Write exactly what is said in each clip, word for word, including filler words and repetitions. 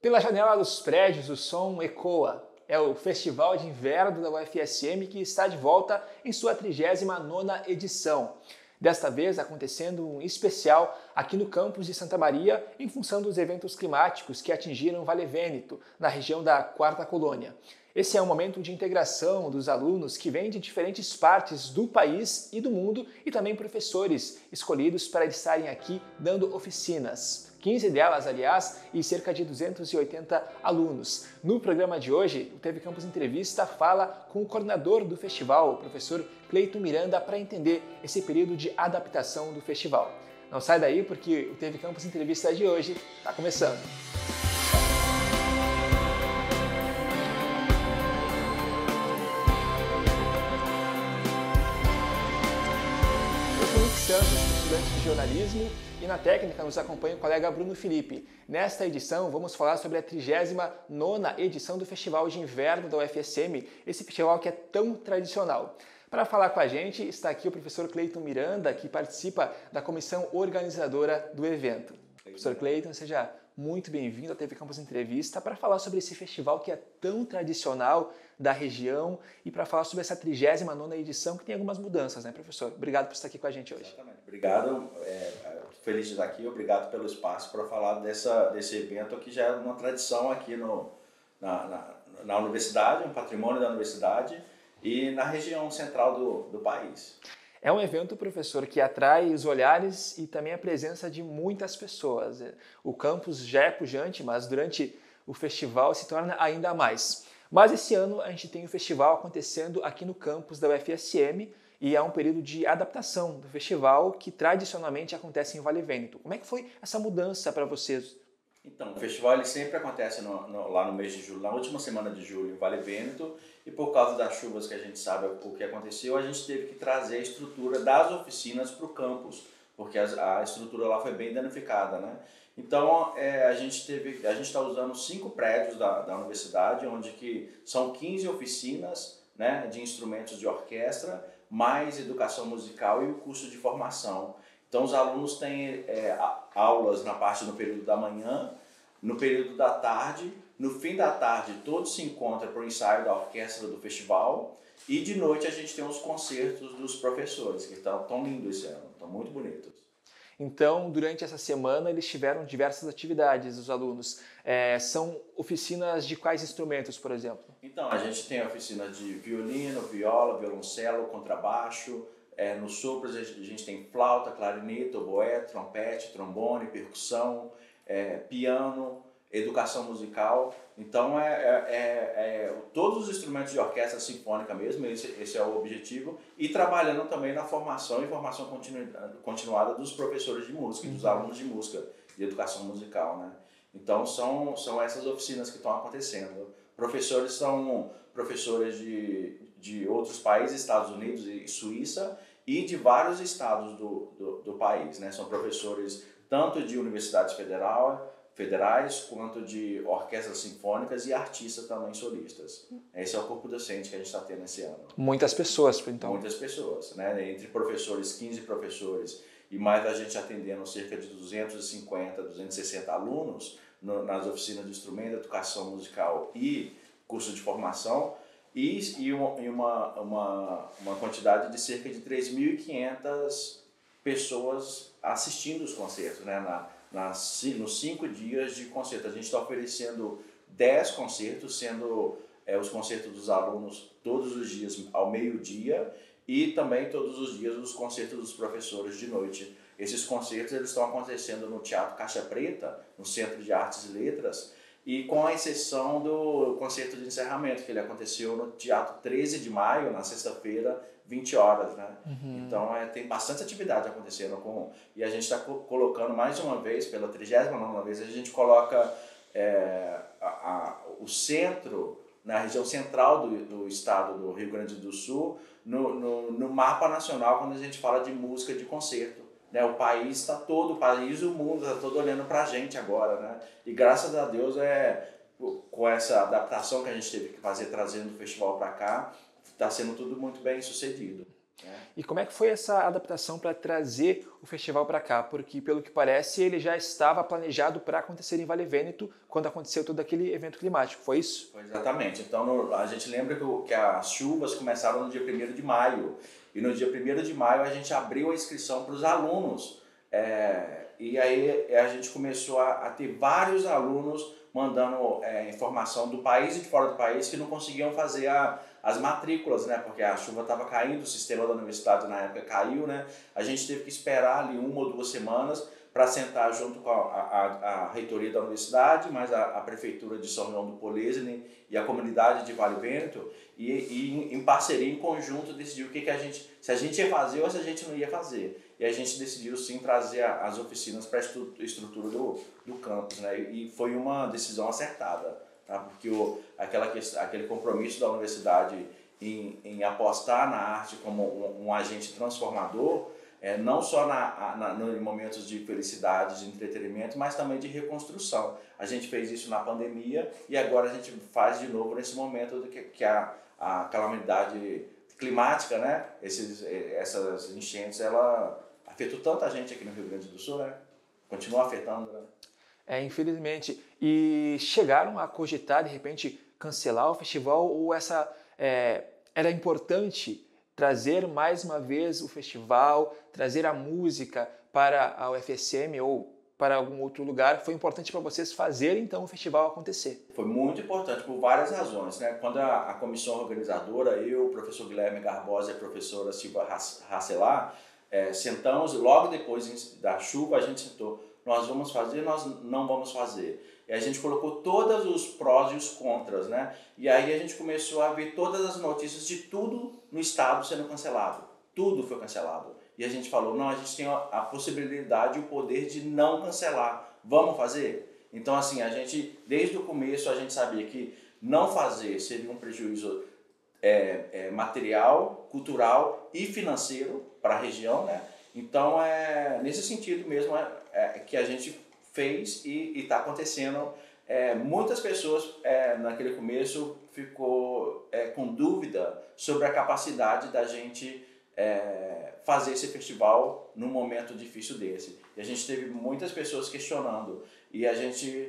Pela janela dos prédios, o som ecoa. É o Festival de Inverno da U F S M que está de volta em sua trigésima nona edição. Desta vez acontecendo um especial aqui no campus de Santa Maria em função dos eventos climáticos que atingiram Vale Vêneto, na região da Quarta Colônia. Esse é um momento de integração dos alunos que vêm de diferentes partes do país e do mundo e também professores escolhidos para estarem aqui dando oficinas. quinze delas, aliás, e cerca de duzentos e oitenta alunos. No programa de hoje, o T V Campus Entrevista fala com o coordenador do festival, o professor Cleiton Miranda, para entender esse período de adaptação do festival. Não sai daí porque o T V Campus Entrevista de hoje está começando. Santos, estudante de jornalismo, e na técnica nos acompanha o colega Bruno Felipe. Nesta edição vamos falar sobre a trigésima nona edição do Festival de Inverno da U F S M, esse festival que é tão tradicional. Para falar com a gente está aqui o professor Cleiton Miranda, que participa da comissão organizadora do evento. Professor Cleiton, seja muito bem-vindo ao T V Campus Entrevista para falar sobre esse festival que é tão tradicional da região e para falar sobre essa trigésima nona edição que tem algumas mudanças, né, professor? Obrigado por estar aqui com a gente hoje. Exatamente. Obrigado, é, feliz de estar aqui, obrigado pelo espaço para falar dessa, desse evento que já é uma tradição aqui no, na, na, na universidade, um patrimônio da universidade e na região central do, do país. É um evento, professor, que atrai os olhares e também a presença de muitas pessoas. O campus já é pujante, mas durante o festival se torna ainda mais. Mas esse ano a gente tem o festival acontecendo aqui no campus da U F S M e é um período de adaptação do festival que tradicionalmente acontece em Vale Vêneto. Como é que foi essa mudança para vocês? Então, o festival ele sempre acontece no, no, lá no mês de julho, na última semana de julho em Vale Vêneto, e por causa das chuvas que a gente sabe o que aconteceu, a gente teve que trazer a estrutura das oficinas para o campus, porque a, a estrutura lá foi bem danificada, né? Então, é, a gente teve, a gente está usando cinco prédios da, da universidade, onde que são quinze oficinas, né, de instrumentos de orquestra, mais educação musical e o curso de formação. Então, os alunos têm é, aulas na parte no período da manhã, no período da tarde, no fim da tarde todos se encontram para o ensaio da orquestra do festival e de noite a gente tem os concertos dos professores, que estão tão lindos esse ano, estão muito bonitos. Então, durante essa semana, eles tiveram diversas atividades, os alunos. É, são oficinas de quais instrumentos, por exemplo? Então, a gente tem oficinas de violino, viola, violoncelo, contrabaixo. É, no sopros a gente tem flauta, clarinete, oboé, trompete, trombone, percussão, é, piano, educação musical. Então, é, é, é, todos os instrumentos de orquestra sinfônica mesmo, esse, esse é o objetivo. E trabalhando também na formação e formação continu, continuada dos professores de música, uhum. dos alunos de música, de educação musical, né? Então, são, são essas oficinas que estão acontecendo. Professores são professores de, de outros países, Estados Unidos e Suíça, e de vários estados do, do, do país, né? São professores tanto de universidades federal, federais, quanto de orquestras sinfônicas e artistas também solistas. Esse é o corpo docente que a gente está tendo esse ano. Muitas pessoas, então. Muitas pessoas, né? Entre professores, quinze professores, e mais a gente atendendo cerca de duzentos e cinquenta, duzentos e sessenta alunos no, nas oficinas de instrumento, educação musical e curso de formação, e, e, uma, e uma, uma, uma quantidade de cerca de três mil e quinhentas pessoas assistindo os concertos, né? Na, nas, nos cinco dias de concerto. A gente está oferecendo dez concertos, sendo é, os concertos dos alunos todos os dias ao meio-dia e também todos os dias os concertos dos professores de noite. Esses concertos eles estão acontecendo no Teatro Caixa Preta, no Centro de Artes e Letras, e com a exceção do concerto de encerramento, que ele aconteceu no Teatro treze de maio, na sexta-feira, vinte horas, né? Uhum. Então, é, tem bastante atividade acontecendo com... E a gente está co colocando mais uma vez, pela trigésima nona vez, a gente coloca é, a, a, o centro, na região central do, do estado do Rio Grande do Sul, no, no, no mapa nacional, quando a gente fala de música de concerto. Né, o país está todo, o país e o mundo está todo olhando para a gente agora, né? E graças a Deus, é, com essa adaptação que a gente teve que fazer trazendo o festival para cá, está sendo tudo muito bem sucedido. Né? E como é que foi essa adaptação para trazer o festival para cá? Porque, pelo que parece, ele já estava planejado para acontecer em Vale Vêneto quando aconteceu todo aquele evento climático, foi isso? Foi exatamente. Então, no, a gente lembra que, o, que as chuvas começaram no dia primeiro de maio. E no dia primeiro de maio a gente abriu a inscrição para os alunos. É, e aí a gente começou a, a ter vários alunos mandando é, informação do país e de fora do país que não conseguiam fazer a, as matrículas, né? Porque a chuva estava caindo, o sistema da universidade na época caiu, né? A gente teve que esperar ali uma ou duas semanas para sentar junto com a, a, a reitoria da universidade, mais a, a prefeitura de São João do Polesine e a comunidade de Vale Vêneto, e, e em, em parceria, em conjunto, decidir o que, que a gente, se a gente ia fazer ou se a gente não ia fazer. E a gente decidiu sim trazer as oficinas para a estrutura do, do campus, né? E foi uma decisão acertada, tá? Porque o, aquela, aquele compromisso da universidade em, em apostar na arte como um, um agente transformador, é, não só na, na, no, em momentos de felicidade, de entretenimento, mas também de reconstrução. A gente fez isso na pandemia e agora a gente faz de novo nesse momento que, que a, a calamidade climática, né? Esses, essas enchentes, ela afetou tanta gente aqui no Rio Grande do Sul, né? Continua afetando, né? É, infelizmente. E chegaram a cogitar, de repente, cancelar o festival ou essa é, era importante trazer mais uma vez o festival, trazer a música para a U F S M ou para algum outro lugar? Foi importante para vocês fazerem então o festival acontecer? Foi muito importante por várias razões, né? Quando a, a comissão organizadora, eu, o professor Guilherme Garbosa e a professora Silva Racelar, é, sentamos e logo depois da chuva a gente sentou, nós vamos fazer, nós não vamos fazer. E a gente colocou todos os prós e os contras, né? E aí a gente começou a ver todas as notícias de tudo no estado sendo cancelado. Tudo foi cancelado. E a gente falou, não, a gente tem a possibilidade e o poder de não cancelar. Vamos fazer? Então, assim, a gente, desde o começo, a gente sabia que não fazer seria um prejuízo é, é, material, cultural e financeiro para a região, né? Então, é nesse sentido mesmo é, é, que a gente fez e está acontecendo. É, muitas pessoas é, naquele começo ficou é, com dúvida sobre a capacidade da gente é, fazer esse festival num momento difícil desse. E a gente teve muitas pessoas questionando e a gente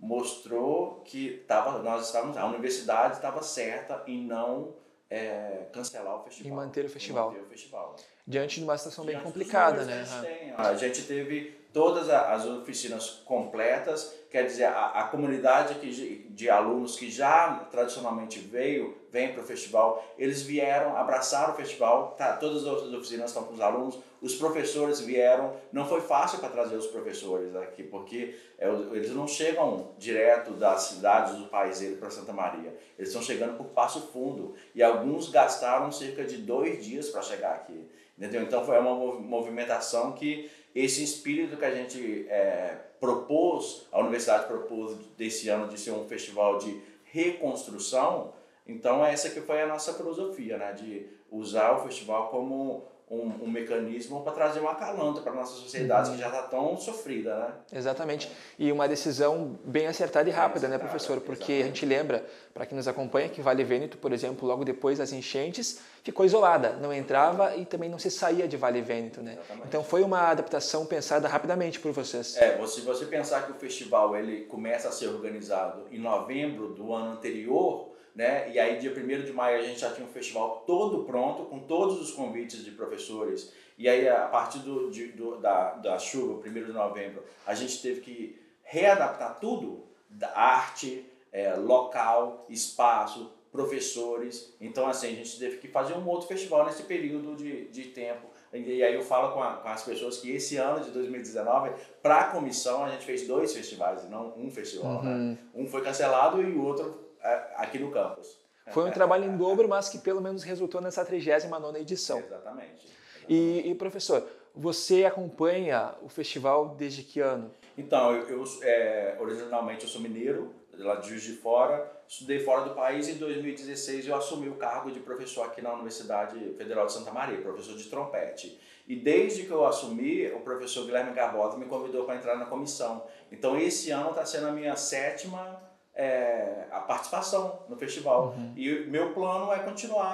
mostrou que tava, nós estávamos, a universidade estava certa em não é, cancelar o festival. Em manter o festival. Manter o festival. Diante de uma situação bem Diante complicada, né? A gente, tem, a gente teve todas as oficinas completas, quer dizer, a, a comunidade que, de alunos que já tradicionalmente veio, vem para o festival, eles vieram, abraçaram o festival, tá, todas as oficinas estão com os alunos, os professores vieram, não foi fácil para trazer os professores aqui, porque é, eles não chegam direto das cidades do país para Santa Maria, eles estão chegando por Passo Fundo, e alguns gastaram cerca de dois dias para chegar aqui. Entendeu? Então foi uma movimentação que esse espírito que a gente é, propôs, a universidade propôs desse ano de ser um festival de reconstrução, então essa que foi a nossa filosofia, né? De usar o festival como um, um mecanismo para trazer um acalanto para a nossa sociedade, uhum, que já está tão sofrida, né? Exatamente. E uma decisão bem acertada e rápida, bem acertada, né, professor? Porque exatamente. A gente lembra, para quem nos acompanha, que Vale Vêneto, por exemplo, logo depois das enchentes, ficou isolada, não entrava e também não se saía de Vale Vêneto, né? Exatamente. Então foi uma adaptação pensada rapidamente por vocês. É, se você pensar que o festival ele começa a ser organizado em novembro do ano anterior, né? E aí dia primeiro de maio a gente já tinha um festival todo pronto, com todos os convites de professores, e aí a partir do, de, do, da, da chuva, primeiro de novembro, a gente teve que readaptar tudo, da arte, é, local, espaço, professores, então assim, a gente teve que fazer um outro festival nesse período de, de tempo. E aí eu falo com, a, com as pessoas que esse ano de dois mil e dezenove, para a comissão, a gente fez dois festivais, e não um festival, uhum, né? Um foi cancelado e o outro aqui no campus. Foi um trabalho em dobro, mas que pelo menos resultou nessa trigésima nona edição. Exatamente. Exatamente. E, e, professor, você acompanha o festival desde que ano? Então, eu, eu é, originalmente eu sou mineiro, lá de Juiz de Fora, estudei fora do país e em dois mil e dezesseis eu assumi o cargo de professor aqui na Universidade Federal de Santa Maria, professor de trompete. E desde que eu assumi, o professor Guilherme Garbosa me convidou para entrar na comissão. Então, esse ano está sendo a minha sétima É, a participação no festival. Uhum. E meu plano é continuar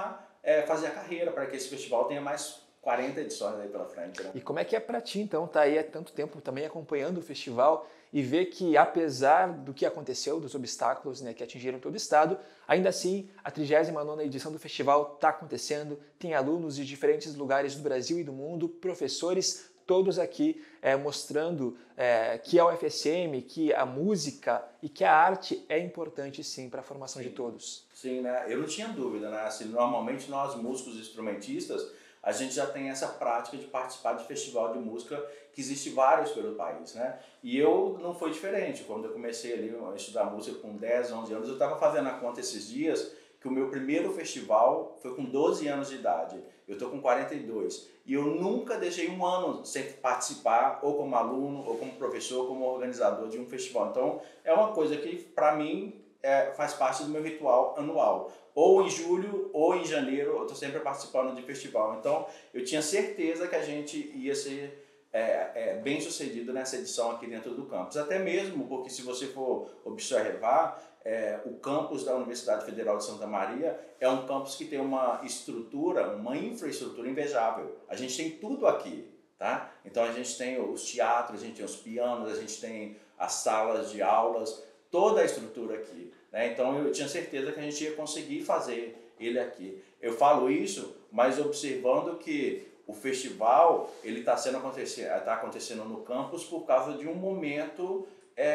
é, fazer a carreira, para que esse festival tenha mais quarenta edições aí pela frente. Né? E como é que é para ti, então, tá aí há tanto tempo também acompanhando o festival e ver que, apesar do que aconteceu, dos obstáculos, né, que atingiram todo o estado, ainda assim, a trigésima nona edição do festival está acontecendo, tem alunos de diferentes lugares do Brasil e do mundo, professores, todos aqui é, mostrando é, que a U F S M, que a música e que a arte é importante, sim, para a formação Sim. de todos. Sim, né? Eu não tinha dúvida, né? Assim, normalmente nós, músicos e instrumentistas, a gente já tem essa prática de participar de festival de música, que existe vários pelo país, né? E eu não foi diferente. Quando eu comecei ali a estudar música com dez, onze anos, eu estava fazendo a conta esses dias que o meu primeiro festival foi com doze anos de idade. Eu estou com quarenta e dois. E eu nunca deixei um ano sem participar, ou como aluno, ou como professor, ou como organizador de um festival. Então, é uma coisa que, para mim, é, faz parte do meu ritual anual. Ou em julho, ou em janeiro, eu estou sempre participando de festival. Então, eu tinha certeza que a gente ia ser é, é, bem sucedido nessa edição aqui dentro do campus. Até mesmo porque, se você for observar, é, o campus da Universidade Federal de Santa Maria é um campus que tem uma estrutura, uma infraestrutura invejável. A gente tem tudo aqui, tá? Então, a gente tem os teatros, a gente tem os pianos, a gente tem as salas de aulas, toda a estrutura aqui. Né? Então, eu tinha certeza que a gente ia conseguir fazer ele aqui. Eu falo isso, mas observando que o festival ele está sendo acontecendo, tá acontecendo no campus por causa de um momento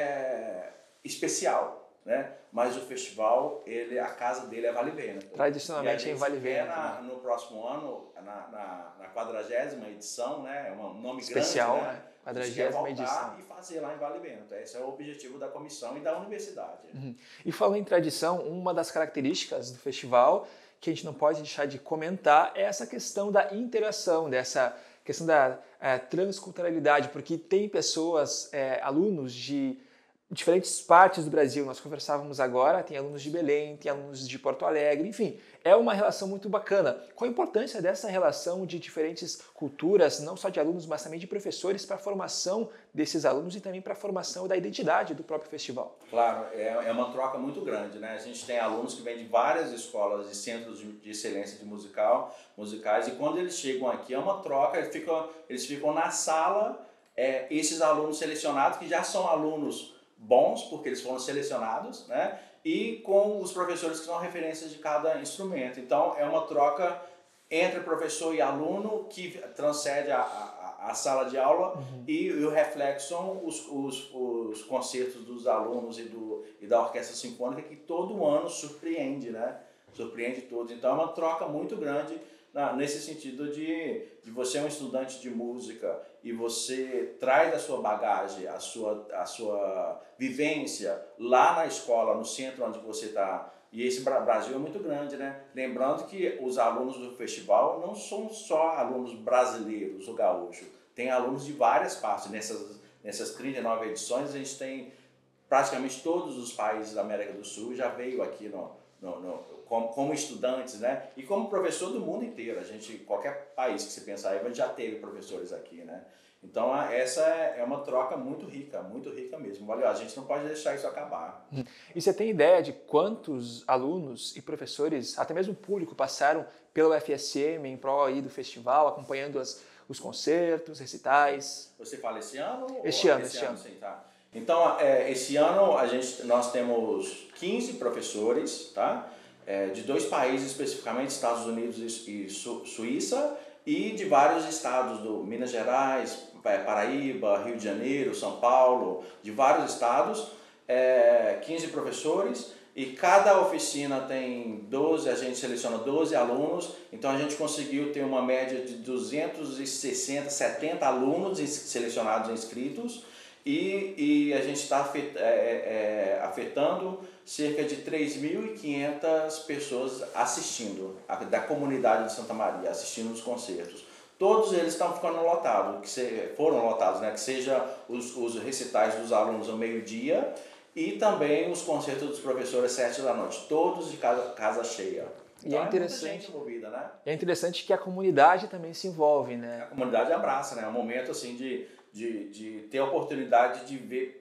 é, especial, né? Mas o festival, ele, a casa dele é Vale Vento. Tradicionalmente é em Vale Vento. Na, no próximo ano, na, na, na quadragésima edição, né? É um nome especial, grande, né? quadragésima edição. E fazer lá em Vale Vento. Esse é o objetivo da comissão e da universidade. Uhum. E falando em tradição, uma das características do festival que a gente não pode deixar de comentar é essa questão da interação, dessa questão da é, transculturalidade, porque tem pessoas, é, alunos de diferentes partes do Brasil. Nós conversávamos agora, tem alunos de Belém, tem alunos de Porto Alegre, enfim, é uma relação muito bacana. Qual a importância dessa relação de diferentes culturas, não só de alunos, mas também de professores, para a formação desses alunos e também para a formação da identidade do próprio festival? Claro, é, é uma troca muito grande, né? A gente tem alunos que vêm de várias escolas e centros de, de excelência de musical, musicais, e quando eles chegam aqui é uma troca, eles ficam, eles ficam na sala, é, esses alunos selecionados, que já são alunos bons, porque eles foram selecionados, né? E com os professores que são referências de cada instrumento. Então, é uma troca entre professor e aluno que transcende a, a, a sala de aula. Uhum. e, e o reflexo são os, os, os concertos dos alunos e, do, e da Orquestra Sinfônica, que todo ano surpreende, né? Surpreende todos. Então, é uma troca muito grande na, nesse sentido de, de você é um estudante de música e você traz a sua bagagem, a sua, a sua vivência lá na escola, no centro onde você está. E esse Brasil é muito grande, né? Lembrando que os alunos do festival não são só alunos brasileiros ou gaúchos, tem alunos de várias partes. Nessas, nessas trinta e nove edições, a gente tem praticamente todos os países da América do Sul já veio aqui no, no, no, como, como estudantes, né? E como professor do mundo inteiro. A gente, qualquer país que você pensar aí, já teve professores aqui, né? Então, essa é uma troca muito rica, muito rica mesmo. Olha, a gente não pode deixar isso acabar. E você tem ideia de quantos alunos e professores, até mesmo público, passaram pela U F S M em prol aí do festival, acompanhando as, os concertos, recitais? Você fala esse ano? Este ou ano, este ano. Sim, tá. Então, é, esse ano a gente, nós temos quinze professores, tá? É, de dois países especificamente, Estados Unidos e Su- Suíça, e de vários estados, do Minas Gerais, Paraíba, Rio de Janeiro, São Paulo, de vários estados, é, quinze professores, e cada oficina tem doze, a gente seleciona doze alunos, então a gente conseguiu ter uma média de duzentos e sessenta, setenta alunos selecionados e inscritos, e, e a gente está afet, é, é, afetando cerca de três mil e quinhentas pessoas assistindo, da comunidade de Santa Maria, assistindo os concertos. Todos eles estão ficando lotados, que se, foram lotados, né? Que seja os, os recitais dos alunos ao meio-dia e também os concertos dos professores às sete da noite, todos de casa, casa cheia. Então, e é interessante, é muita gente envolvida, né? É interessante que a comunidade também se envolve, né? A comunidade abraça, né? É um momento assim de, de, de ter a oportunidade de ver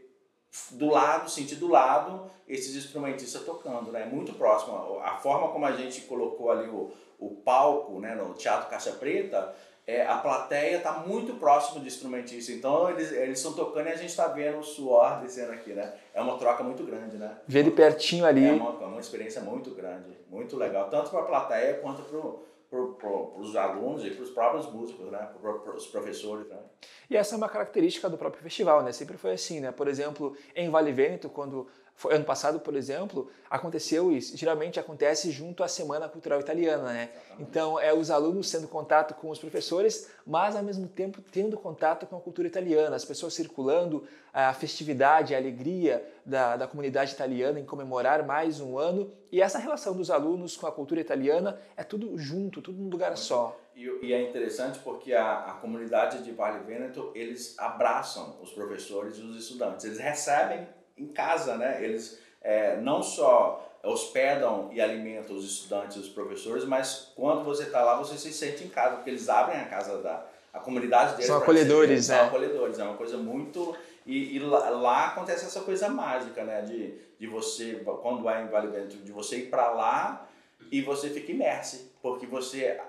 do lado, sentir do lado esses instrumentistas tocando, né? Muito próximo. A forma como a gente colocou ali o, o palco, né, no Teatro Caixa Preta, é, a plateia está muito próximo do instrumentista. Então eles eles estão tocando e a gente está vendo o suor descendo aqui, né? É uma troca muito grande, né? Ver de pertinho ali. É uma, uma experiência muito grande, muito legal, tanto para a plateia quanto para pro, pro, os alunos e para os próprios músicos, né? Para os professores, né? E essa é uma característica do próprio festival, né? Sempre foi assim, né? Por exemplo, em Vale Vêneto, quando foi, ano passado, por exemplo, aconteceu isso. Geralmente acontece junto à Semana Cultural Italiana, né? Então, é os alunos tendo contato com os professores, mas ao mesmo tempo tendo contato com a cultura italiana, as pessoas circulando, a festividade, a alegria da, da comunidade italiana em comemorar mais um ano. E essa relação dos alunos com a cultura italiana é tudo junto, tudo num lugar só. E, e é interessante porque a, a comunidade de Vale Vêneto, eles abraçam os professores e os estudantes. Eles recebem em casa, né? Eles é, não só hospedam e alimentam os estudantes e os professores, mas quando você está lá, você se sente em casa, porque eles abrem a casa da a comunidade deles. São acolhedores, receber, né? São acolhedores, é uma coisa muito... E, e lá, lá acontece essa coisa mágica, né? De, de você, quando vai em Vale Vêneto, de você ir para lá e você fica imerso, porque você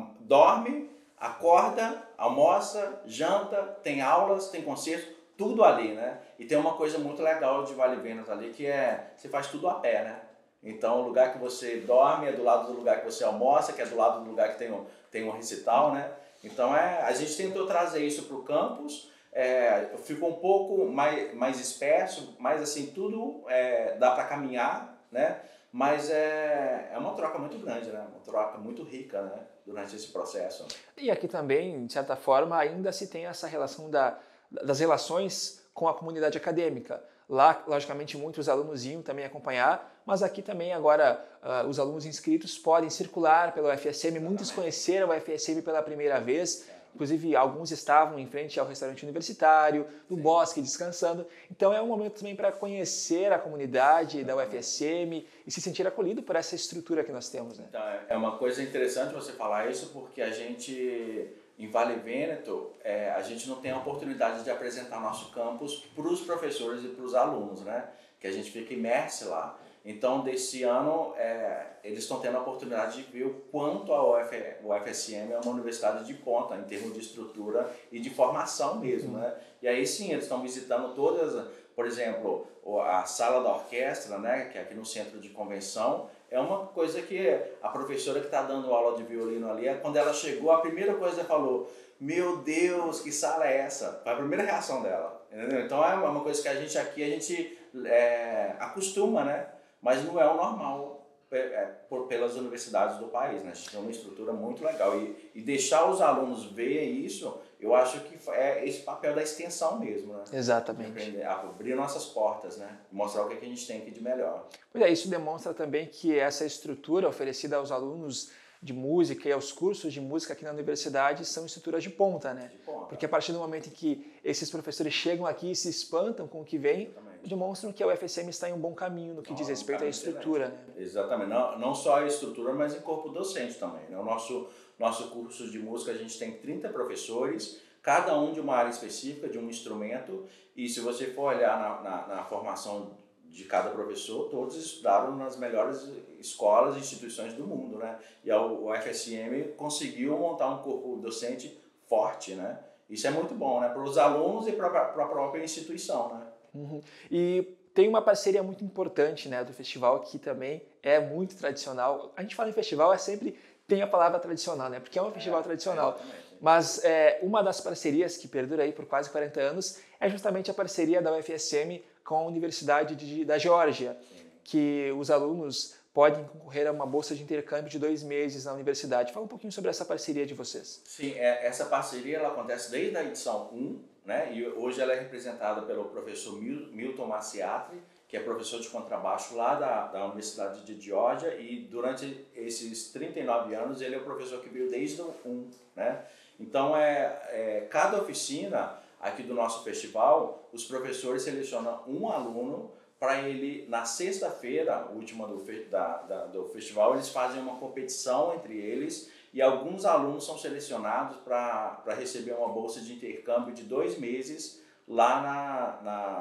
dorme, acorda, almoça, janta, tem aulas, tem concertos, tudo ali, né? E tem uma coisa muito legal de Vale Vêneto ali, que é, você faz tudo a pé, né? Então, o lugar que você dorme é do lado do lugar que você almoça, que é do lado do lugar que tem um, tem um recital, né? Então, é, a gente tentou trazer isso para o campus, é, ficou um pouco mais, mais disperso, mas assim, tudo é, dá para caminhar, né? Mas é, é uma troca muito grande, né? Uma troca muito rica, né? Durante esse processo. E aqui também, de certa forma, ainda se tem essa relação da, das relações com a comunidade acadêmica. Lá, logicamente, muitos alunos iam também acompanhar, mas aqui também agora uh, os alunos inscritos podem circular pela U F S M, muitos conheceram a U F S M pela primeira vez, inclusive alguns estavam em frente ao restaurante universitário, no Sim. bosque, descansando. Então é um momento também para conhecer a comunidade da U F S M e se sentir acolhido por essa estrutura que nós temos, né? Então, é uma coisa interessante você falar isso, porque a gente... Em Vale Vêneto, é, a gente não tem a oportunidade de apresentar nosso campus para os professores e para os alunos, né? Que a gente fica imerso lá. Então, desse ano, é, eles estão tendo a oportunidade de ver o quanto a U F, o U F S M é uma universidade de ponta, em termos de estrutura e de formação mesmo, uhum. né? E aí sim, eles estão visitando todas, por exemplo, a sala da orquestra, né? Que é aqui no centro de convenção. É uma coisa que a professora que está dando aula de violino ali, quando ela chegou, a primeira coisa que ela falou, meu Deus, que sala é essa? Foi a primeira reação dela, entendeu? Então é uma coisa que a gente aqui, a gente é, acostuma, né? Mas não é o normal é, por, pelas universidades do país, né? A gente tem uma estrutura muito legal e, e deixar os alunos ver isso, eu acho que é esse papel da extensão mesmo, né? Exatamente. Aprender, abrir nossas portas, né? Mostrar o que a gente tem aqui de melhor. Pois é, isso demonstra também que essa estrutura oferecida aos alunos de música e aos cursos de música aqui na universidade são estruturas de ponta, né? De ponta. Porque a partir do momento em que esses professores chegam aqui e se espantam com o que vem, Exatamente. Demonstram que a U F S M está em um bom caminho no que não, diz respeito à estrutura, né? Exatamente. Não, não só a estrutura, mas em corpo docente também, né? O nosso, nosso curso de música, a gente tem trinta professores, cada um de uma área específica, de um instrumento, e se você for olhar na, na, na formação de cada professor, todos estudaram nas melhores escolas e instituições do mundo, né? E a U F S M conseguiu montar um corpo docente forte, né? Isso é muito bom, né? Para os alunos e para a própria instituição, né? Uhum. E tem uma parceria muito importante, né, do festival, que também é muito tradicional. A gente fala em festival, é sempre tem a palavra tradicional, né? Porque é um festival é, tradicional. É, Mas é, uma das parcerias que perdura aí por quase quarenta anos é justamente a parceria da U F S M com a Universidade de, da Geórgia, Sim. que os alunos podem concorrer a uma bolsa de intercâmbio de dois meses na universidade. Fala um pouquinho sobre essa parceria de vocês. Sim, é, essa parceria ela acontece desde a edição um, né? E hoje ela é representada pelo professor Milton Maciatri, que é professor de contrabaixo lá da, da Universidade de Geórgia, e durante esses trinta e nove anos ele é o professor que veio desde o um, né? Então, é, é, cada oficina aqui do nosso festival, os professores selecionam um aluno para ele, na sexta-feira, última do, da, da, do festival, eles fazem uma competição entre eles e alguns alunos são selecionados para receber uma bolsa de intercâmbio de dois meses lá na, na,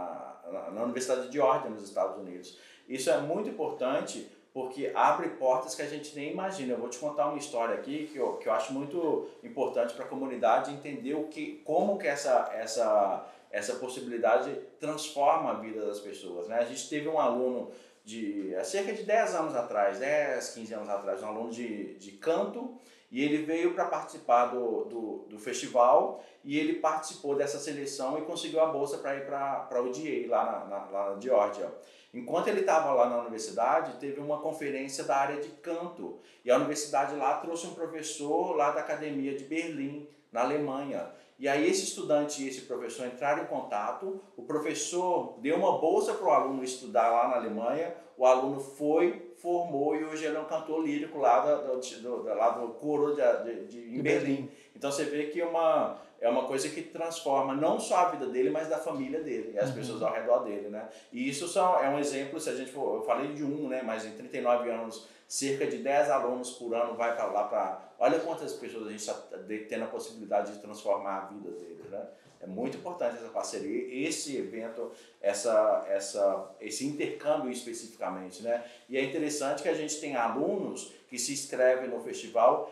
na, na Universidade de Georgia, nos Estados Unidos. Isso é muito importante porque abre portas que a gente nem imagina. Eu vou te contar uma história aqui que eu, que eu acho muito importante para a comunidade entender o que, como que essa, essa, essa possibilidade transforma a vida das pessoas, né? A gente teve um aluno de há cerca de dez anos atrás, dez, quinze anos atrás, um aluno de, de canto, e ele veio para participar do, do, do festival e ele participou dessa seleção e conseguiu a bolsa para ir para o D A lá na, na, lá na Geórgia. Enquanto ele estava lá na universidade, teve uma conferência da área de canto e a universidade lá trouxe um professor lá da Academia de Berlim, na Alemanha. E aí esse estudante e esse professor entraram em contato, o professor deu uma bolsa para o aluno estudar lá na Alemanha, o aluno foi, formou e hoje ele é um cantor lírico lá do, do, do, lá do coro de, de, de, em Berlim. Então você vê que é uma, é uma coisa que transforma não só a vida dele, mas da família dele e as uhum. pessoas ao redor dele, né? E isso só é um exemplo, se a gente for, eu falei de um, né? Mas em trinta e nove anos, cerca de dez alunos por ano vai para lá para... Olha quantas pessoas a gente está tendo a possibilidade de transformar a vida deles, né? É muito importante essa parceria, esse evento, essa, essa, esse intercâmbio especificamente, né? E é interessante que a gente tem alunos que se inscrevem no festival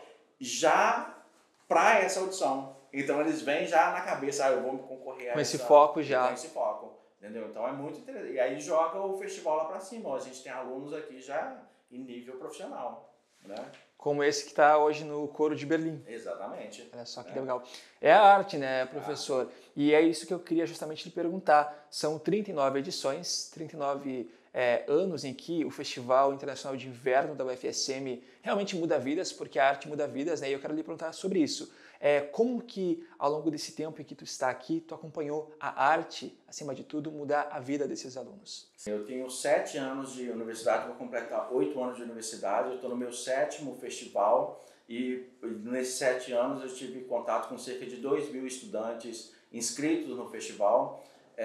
já para essa audição. Então eles vêm já na cabeça, ah, eu vou me concorrer a com essa, esse foco já. Com esse foco, entendeu? Então é muito interessante. E aí joga o festival lá para cima. A gente tem alunos aqui já em nível profissional, né? Como esse que está hoje no Coro de Berlim. Exatamente. Olha só que é. legal. É a arte, né, professor? Ah. E é isso que eu queria justamente lhe perguntar. São trinta e nove edições, trinta e nove é, anos em que o Festival Internacional de Inverno da U F S M realmente muda vidas, porque a arte muda vidas, né? E eu quero lhe perguntar sobre isso. É, como que, ao longo desse tempo em que tu está aqui, tu acompanhou a arte, acima de tudo, mudar a vida desses alunos? Eu tenho sete anos de universidade, vou completar oito anos de universidade, eu estou no meu sétimo festival e nesses sete anos eu tive contato com cerca de dois mil estudantes inscritos no festival.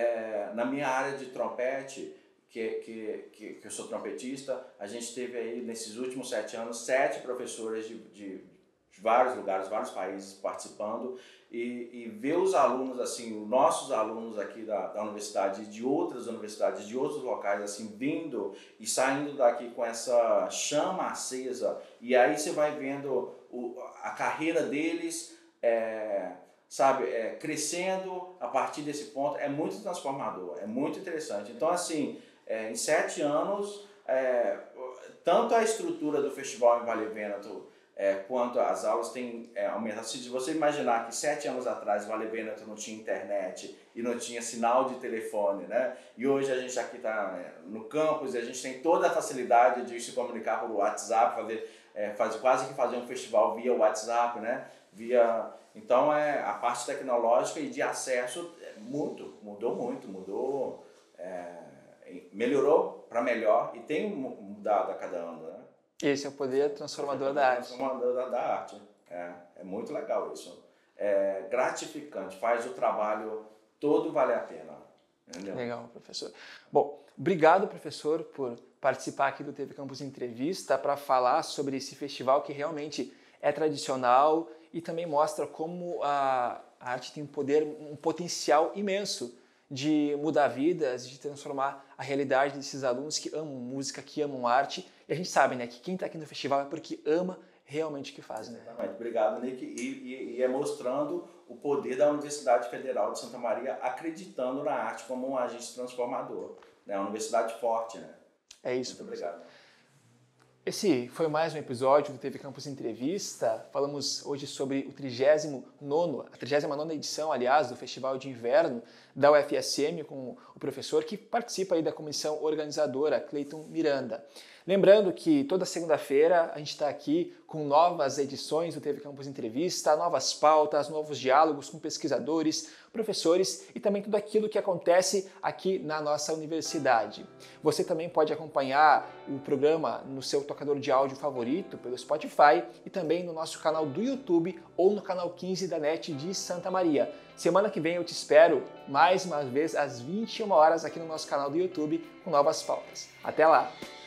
É, na minha área de trompete, que, que, que, que eu sou trompetista, a gente teve aí nesses últimos sete anos sete professores de, de de vários lugares, vários países participando e, e ver os alunos, assim, os nossos alunos aqui da, da universidade e de outras universidades, de outros locais, assim, vindo e saindo daqui com essa chama acesa e aí você vai vendo o, a carreira deles, é, sabe, é, crescendo a partir desse ponto, é muito transformador, é muito interessante. Então, assim, é, em sete anos, é, tanto a estrutura do festival em Vale Vêneto É, quanto as aulas têm é, aumentado. Se você imaginar que sete anos atrás Vale Vêneto não tinha internet e não tinha sinal de telefone, né? E hoje a gente aqui está é, no campus e a gente tem toda a facilidade de se comunicar por WhatsApp, fazer, é, faz, quase que fazer um festival via WhatsApp, né? Via, então é, a parte tecnológica e de acesso é muito, mudou muito, mudou, é, melhorou para melhor e tem mudado a cada ano, né? Esse é o poder transformador da arte. Transformador da, da arte. É, é muito legal isso. É gratificante, faz o trabalho todo valer a pena. Entendeu? Legal, professor. Bom, obrigado, professor, por participar aqui do T V Campus Entrevista para falar sobre esse festival que realmente é tradicional e também mostra como a arte tem um poder, um potencial imenso de mudar vidas, de transformar a realidade desses alunos que amam música, que amam arte. E a gente sabe, né, que quem está aqui no festival é porque ama realmente o que faz, né? Exatamente. Obrigado, Nick. E, e, e é mostrando o poder da Universidade Federal de Santa Maria acreditando na arte como um agente transformador. É uma universidade forte, né? É isso. Muito obrigado. Esse foi mais um episódio do T V Campus Entrevista. Falamos hoje sobre o trigésimo nono, a trigésima nona edição, aliás, do Festival de Inverno da U F S M, com o professor que participa aí da comissão organizadora, Cleiton Miranda. Lembrando que toda segunda-feira a gente está aqui com novas edições do T V Campus Entrevista, novas pautas, novos diálogos com pesquisadores, professores e também tudo aquilo que acontece aqui na nossa universidade. Você também pode acompanhar o programa no seu tocador de áudio favorito, pelo Spotify e também no nosso canal do YouTube ou no canal quinze da N E T de Santa Maria. Semana que vem eu te espero mais uma vez às vinte e uma horas aqui no nosso canal do YouTube com novas pautas. Até lá!